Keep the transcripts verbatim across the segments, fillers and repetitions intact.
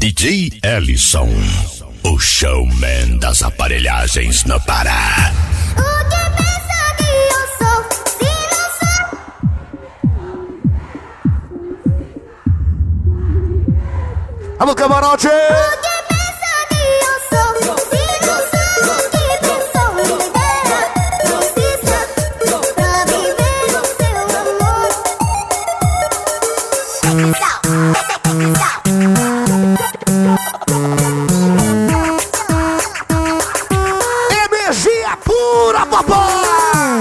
D J Ellison, o showman das aparelhagens no Pará. O que pensa que eu sou, se não sou? Alô, camarote! O que pensa que eu sou, se não sou? O que pensou em viver? Precisa pra viver o seu amor. Atenção, atenção. Energia pura, papai!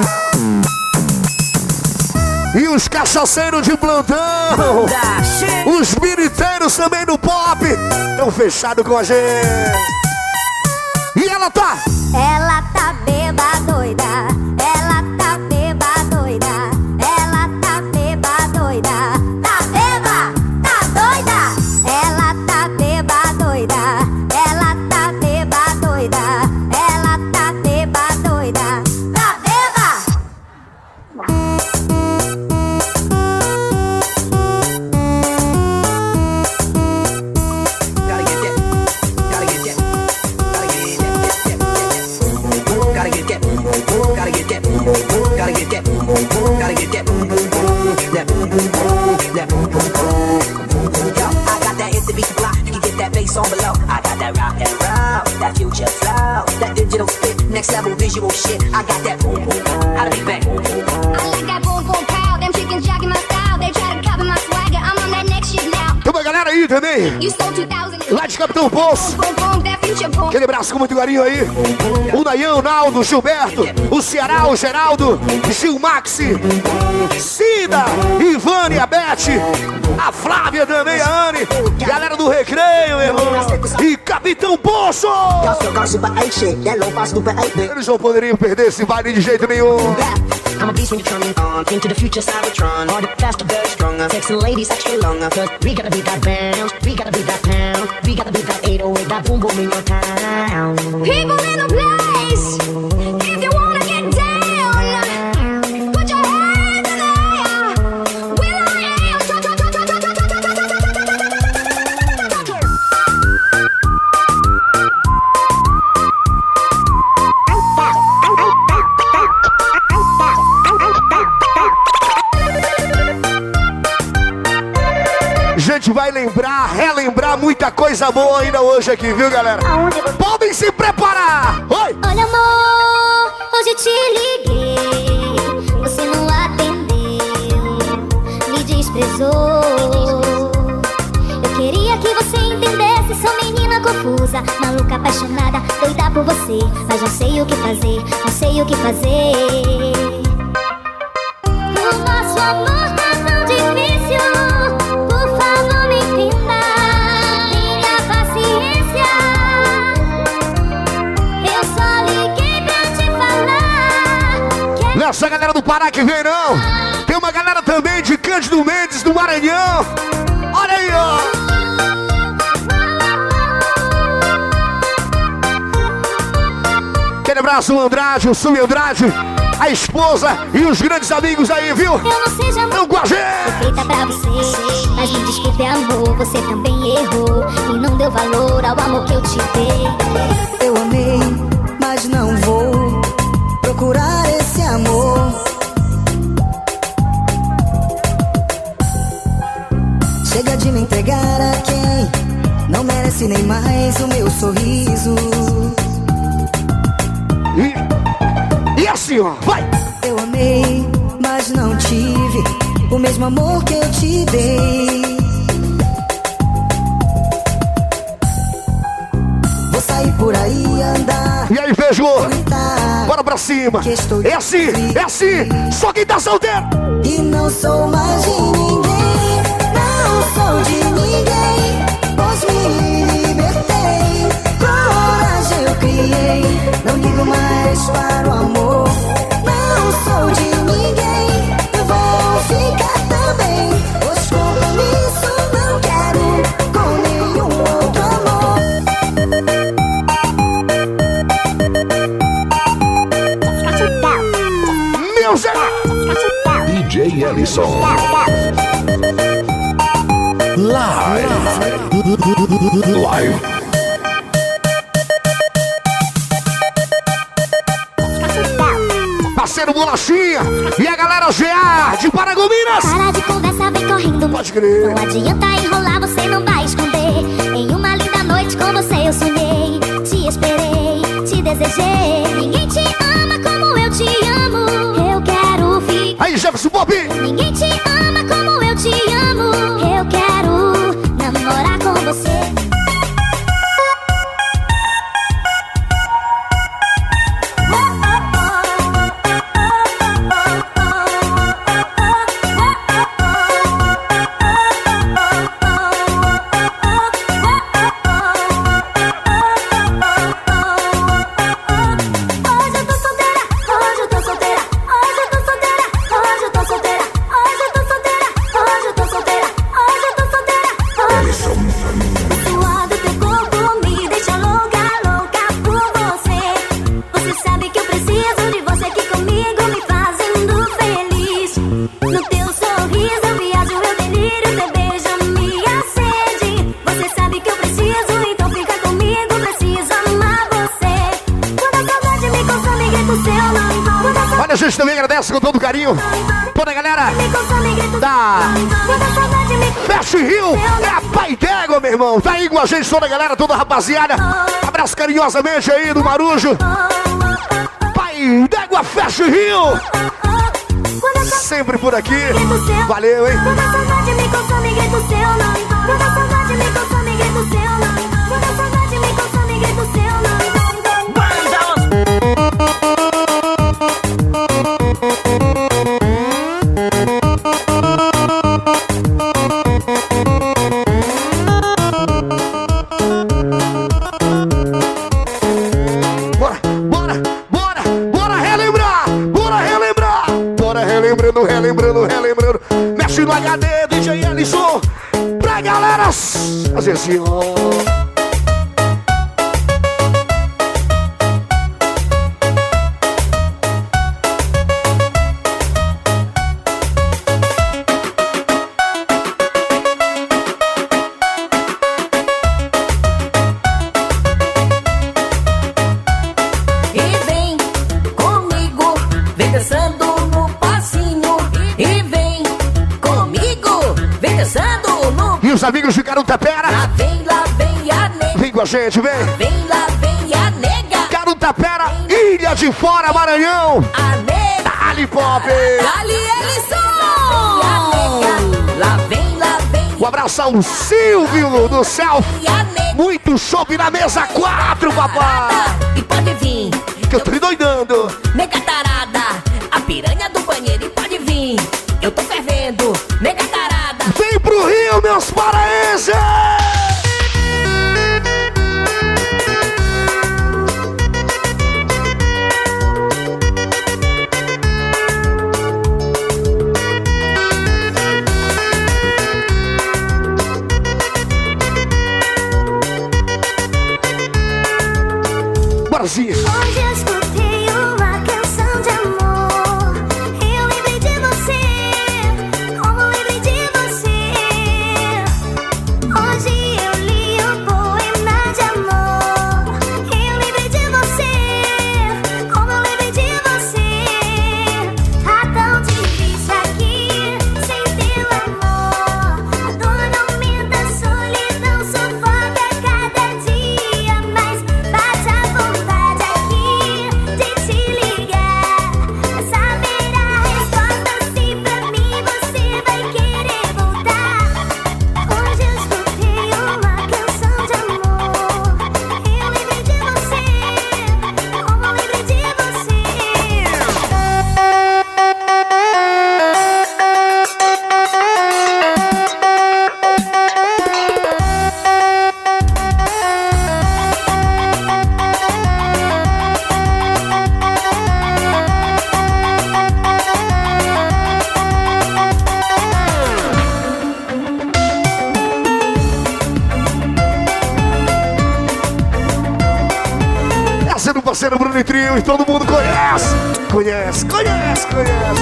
E os cachaceiros de plantão, os militeiros também do pop, tão fechados com a gente. E ela tá? Ela tá beba doida, ela tá beba doida, ela tá beba doida, tá beba, tá doida, ela tá beba doida, ela tá beba doida, ela tá beba doida, tá beba. Gotta get that, gotta get that, gotta get that, gotta get that, gotta get that, gotta get that, gotta get that, that, that. Yo, I got that hit to beat the block, you can get that bass on below. I got that rock and roll, that future flow, that digital spit, next level visual shit. I got that boom boom, out of Big Bang. I like that boom boom pow, them chickens jacking my style, they try to copy my swagger, I'm on that next shit now. Tem uma galera aí também, You stole two thousand. lá de Capitão Poço. Boom boom, that future boom. Aquele abraço com muito carinho aí. O Nayão, o Naldo, o Gilberto, o Ceará, o Geraldo, Gil Maxi, Cida, Ivane, a Beth, a Flávia também, a Anne, galera do Recreio, meu irmão. E Capitão Poço! Y'all still got super eight shit, that low five super eight bit. Eles não poderiam perder esse baile de jeito nenhum. I'm a beast when you're turning on. Into the future, Cybertron. Harder, faster, very stronger. Sexy ladies, extra longer. Cause we gotta be that bounce. We gotta be that pound. We gotta be that eight oh eight. That boom boom in your town. People in the place, if you wanna get down, put your hands in the air. Will I am. A gente vai lembrar, relembrar muita coisa boa ainda hoje aqui, viu, galera? Podem se preparar! Oi! Olha, amor, hoje eu te liguei, você não atendeu, me desprezou. Eu queria que você entendesse, sou menina confusa, maluca, apaixonada, doida por você, mas não sei o que fazer, não sei o que fazer. O nosso amor tá tão difícil, por favor me entenda, tenha paciência. Eu só liguei pra te falar que Não é só a galera do Pará que vem, não. Tem uma galera também de Cândido Mendes, do Maranhão. Olha aí, ó. Aquele abraço, o Andrade, o Sumi Andrade, a esposa e os grandes amigos aí, viu? eu não seja Estão com a gente. feita pra você, mas me desculpe, amor, você também errou e não deu valor ao amor que eu te dei. Eu amei, mas não vou procurar esse amor. Chega de me entregar a quem não merece nem mais o meu sorriso. E, e assim, ó, vai. Eu amei, mas não tive o mesmo amor que eu te dei. Vou sair por aí andar, E aí, beijou. gritar, Bora pra cima. que estou É assim, é assim. Só quem tá solteiro. e não sou mais de ninguém. Não sou de ninguém, pois me libertei. Coragem eu criei, não ligo mais para o amor. Não sou de ninguém, eu vou ficar também. Pois compromisso não quero com nenhum outro amor. Meu Zé. D J Ellison. Live. Live. Parceiro Bolachinha e a galera G A de Paragominas. Para de conversa, vem correndo. Pode crer. Não adianta enrolar, você não vai esconder. Em uma linda noite com você eu sonhei. Te esperei, te desejei. Ninguém te ama como eu te amo. Eu quero ficar. Aí, Jefferson Bob. Ninguém te ama como eu te amo. Eu quero namorar com você. A gente também agradece com todo carinho toda a galera da Fast Rio. É a Pai d'Égua, meu irmão. Tá aí com a gente toda a galera, toda a rapaziada. Abraço carinhosamente aí do Marujo. Pai d'Égua Fast Rio. Sempre por aqui. Valeu, hein? Relembrando, relembrando. Mexe no H D, D J Ellison. Pra galera fazer assim, ó. Os amigos de Carutapera. Lá vem, lá vem a nega. Vem com a gente, vem. Lá vem, lá vem a nega. Carutapera, Ilha de Fora, Maranhão. A nega. Dali Pop. Dali Ellison. Lá vem, lá vem. Um abraço ao Silvio do céu. Muito chopp na mesa quatro, papai. E pode vir. Que eu tô doidando. Nega tarada, a piranha do banheiro. E pode vir. Eu tô fervendo. Nega tarada. Vem pro Rio, meus paraenses! Brasil! Hoje eu escutei uma canção de amor. Eu lembrei de você, como lembrei de você. Hoje eu li um poema de amor. Eu lembrei de você, como lembrei de você. Tá tão difícil aqui, sem teu amor. A dor não aumenta, a solidão sufoca cada dia. Mas bate a vontade aqui de te ligar, pra saber a resposta se pra mim você vai querer voltar. Hoje eu escutei uma canção de amor. Eu lembrei de você, como lembrei de você. Essa é do parceiro Bruno e Trio, e todo mundo conhece. Conhece, conhece, conhece,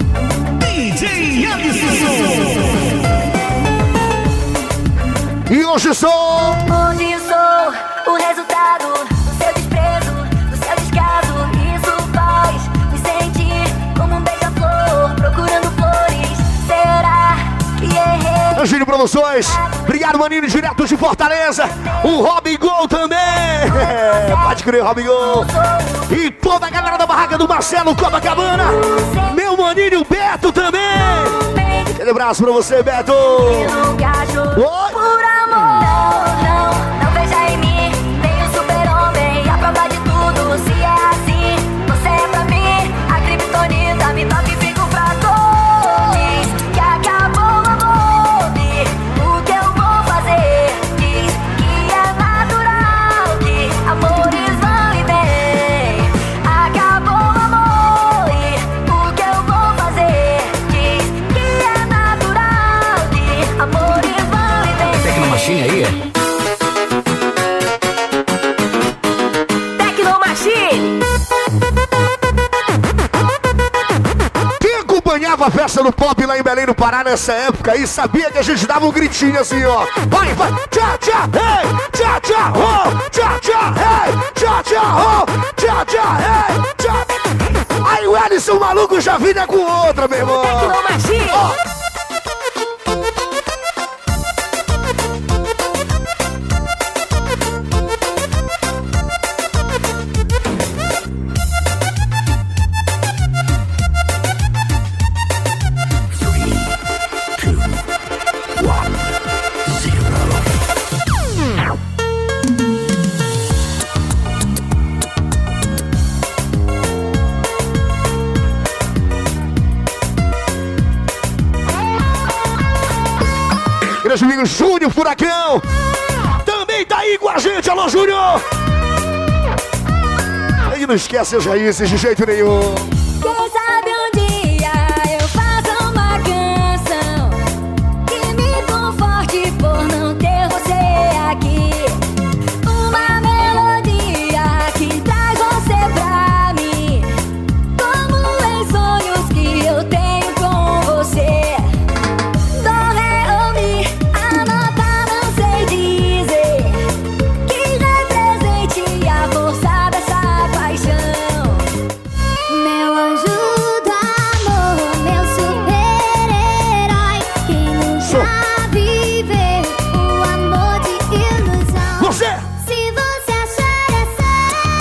conhece. D J Ellison. E hoje Hoje sou. Hoje sou o resultado do seu desprezo, do seu descaso. Isso faz me sentir como um beija-flor procurando flores. Será que errei? Angílio Produções, obrigado, maninho, direto de Fortaleza. O Robin Gol também. Pode crer, Robin Gol. E toda a galera da barraca do Marcelo Copacabana. Meu maninho Beto também. Aquele abraço pra você, Beto. Oi. Por amor, não, não veja em mim nenhum super-homem, a prova de tudo. Se é assim, você é pra mim a criptonita, me toca e fico fraco. Diz que acabou o amor, o que eu vou fazer? Diz que é natural, que amores vão e vêm. Acabou o amor, o que eu vou fazer? Diz que é natural, que amores vão e vêm. Tecnomachine aí? Tecnomachine! Quem acompanhava a festa do pop lá em Belém do Pará nessa época aí sabia que a gente dava um gritinho assim, ó. Vai, vai, tchá, tchá, ei, tchá, tchá, oh, tchá, tchá, ei, tchá, tchá, oh, tchá, tchá, ei, tchá. Aí o Ellison maluco já vinha com outra, meu irmão. Tecnomachine! Ó. Grande amigo Júnior Furacão também tá aí com a gente, alô Júnior! E não esquece as raízes de jeito nenhum. Quem sabe um dia eu faço uma canção que me conforte por não ter você aqui. Uma melodia que traz você pra mim, como em sonhos que eu tenho com você. Dó, ré ou mi, a nota não sei dizer, que represente a força dessa paixão. Meu anjo do amor, meu super-herói, que nunca viveu o amor de ilusão. Você! Se você achar essa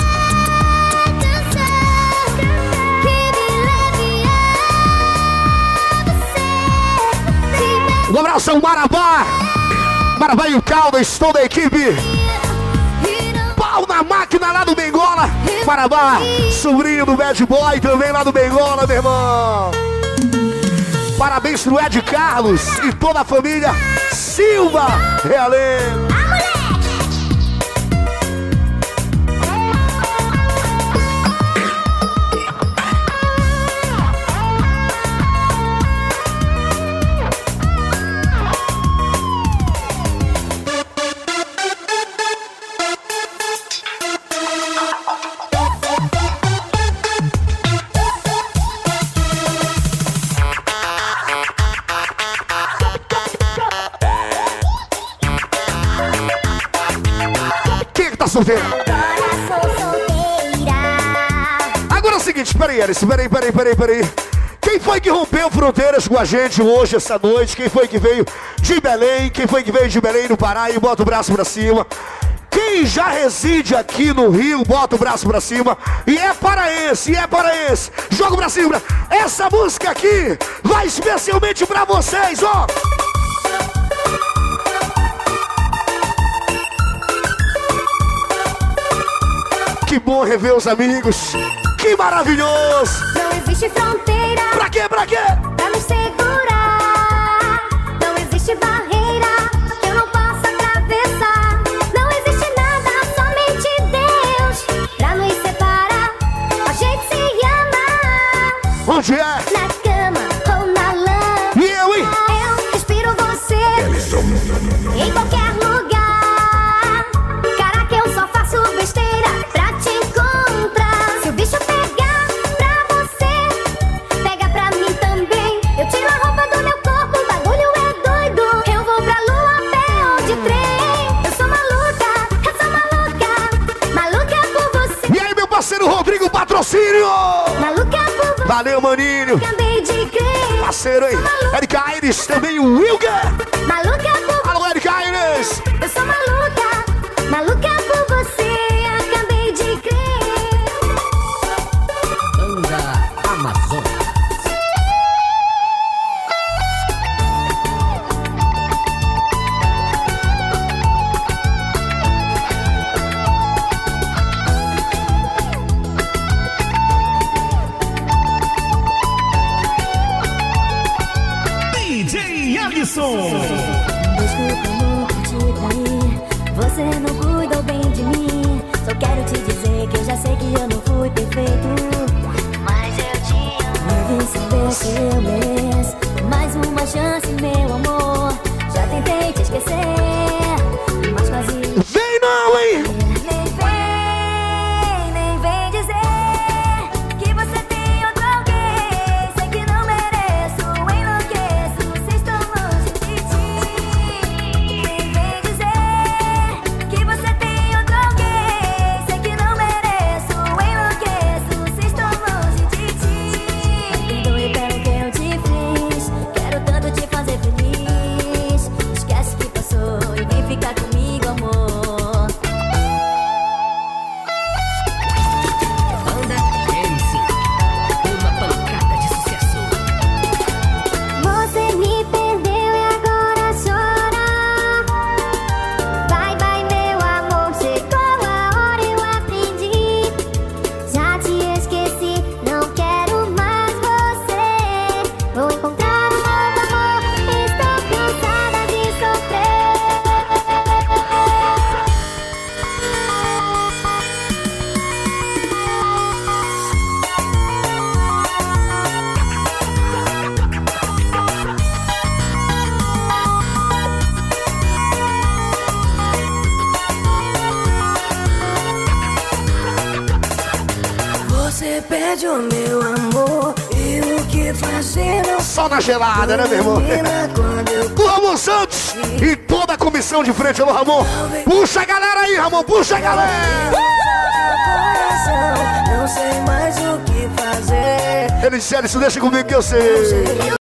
canção que me leve a você, te Um abraço ao Marabá! Marabá e o Caldas, toda a equipe! e não Pau na máquina lá do Bengola! Marabá, sobrinho do Bad Boy, também lá do Bengola, meu irmão! Parabéns pro Ed Carlos e toda a família Silva Realengo! Quem é que tá solteiro? agora sou solteira. Agora é o seguinte, peraí, Alice, peraí, peraí, peraí, peraí. Quem foi que rompeu fronteiras com a gente hoje, essa noite? Quem foi que veio de Belém? Quem foi que veio de Belém, no Pará? E bota o braço pra cima. Quem já reside aqui no Rio, bota o braço pra cima. E é paraense, e é paraense. Joga pra cima. Essa música aqui vai especialmente pra vocês, ó. Que bom rever os amigos. Que maravilhoso. Não existe fronteira Pra quê, pra quê? pra nos segurar. Não existe barreira que eu não possa atravessar. Não existe nada, somente Deus, pra nos separar. A gente se ama Onde é? na cama ou na lama. E eu, hein? Eu respiro você em qualquer lugar. Caraca, eu só faço besteira pra te encontrar. Se o bicho pegar pra você, pega pra mim também. patrocínio! Maluca por você, Valeu, maninho! acabei de crer. Parceiro aí, Erika Aires, também o Wilga! Maluca por Alô, Erika Aires! eu sou maluca, maluca por você, acabei de crer. Banda Amazonas. D J Alisson. Desculpa, amor, por te trair. Você não cuidou bem de mim. Só quero te dizer que eu já sei que eu não fui perfeito, mas eu te amo. Deve saber que eu mereço mais uma chance, meu amor. Já tentei te esquecer, mas quase. Vem não, hein? Nem vem, nem vem dizer que você tem outro alguém. Sei que não mereço, enlouqueço se estou longe de ti. Nem vem dizer que você tem outro alguém. Sei que não mereço, enlouqueço se estou longe de ti. Me perdoe pelo que eu te fiz, quero tanto te fazer feliz. Esquece que passou e vem ficar comigo, amor. Banda M C. Uma pancada de sucesso. Você me perdeu e agora chora. Vai, vai, meu amor, chegou a hora, eu aprendi. Já te esqueci, não quero mais você. Vou encontrar um novo amor, estou cansada de sofrer. Você pede o meu amor e o que fazer não Só na gelada, né, meu irmão? termina quando eu O Ramon Santos e toda a comissão de frente, alô, Ramon. Puxa a galera aí, Ramon, puxa a galera. coração, não sei mais o que fazer. Ele disse, isso deixa comigo que eu sei. Eu